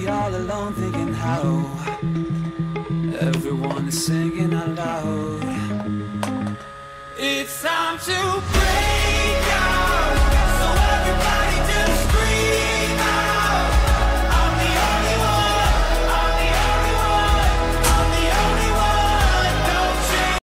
be all alone thinking how everyone is singing out loud. It's time to break.